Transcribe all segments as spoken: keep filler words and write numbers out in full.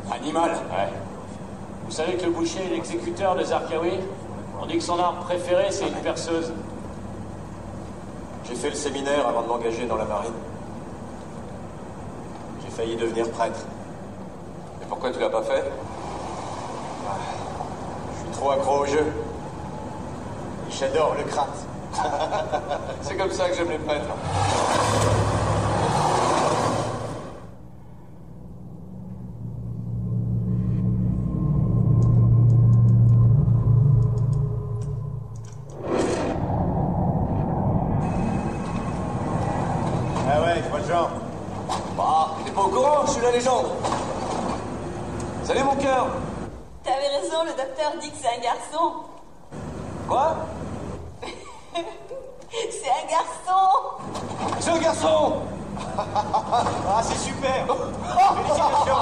Animal? Ouais. Vous savez que le boucher est l'exécuteur de Zarqawi? On dit que son arme préférée, c'est une perceuse. J'ai fait le séminaire avant de m'engager dans la marine. J'ai failli devenir prêtre. Et pourquoi tu l'as pas fait? Ah, je suis trop accro au jeu. Et j'adore le crâne. C'est comme ça que j'aime les prêtres. Ah ouais, je vois le genre. Bah, t'es pas au courant, je suis la légende. Salut mon cœur. T'avais raison, le docteur dit que c'est un garçon. Quoi? C'est un garçon. C'est un garçon. Ah, c'est super. Félicitations.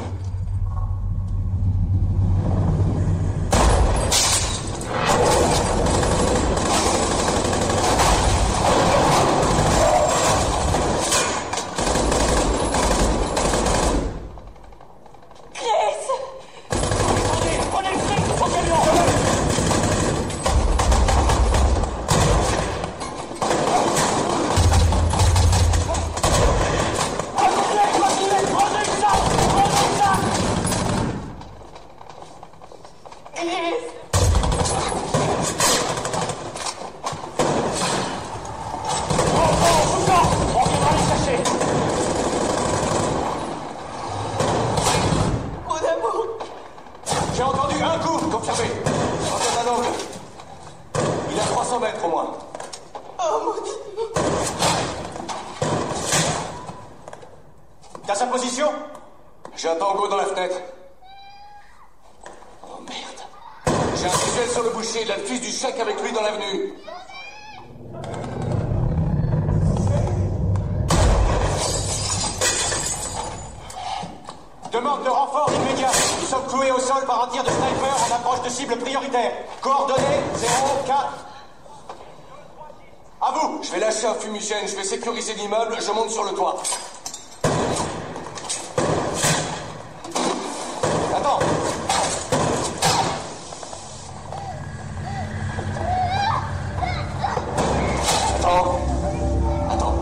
J'ai entendu un coup, confirmé. En un angle. Il a trois cents mètres au moins. Oh mon Dieu. T'as sa position? J'ai un tango dans la fenêtre. Oh merde. J'ai un visuel sur le boucher. Il a le fils du chèque avec lui dans l'avenue. Demande de renfort immédiat. Nous sommes cloués au sol par un tir de sniper en approche de cible prioritaire. Coordonnées zéro quatre. À vous. Je vais lâcher un fumigène. Je vais sécuriser l'immeuble. Je monte sur le toit. Attends. Attends. Attends.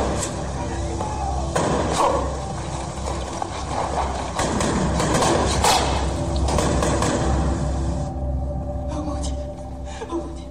Oh mon Dieu. Oh mon Dieu.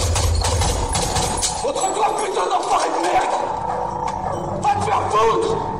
Votre toi, putain d'enfoiré de merde! Va te faire foutre!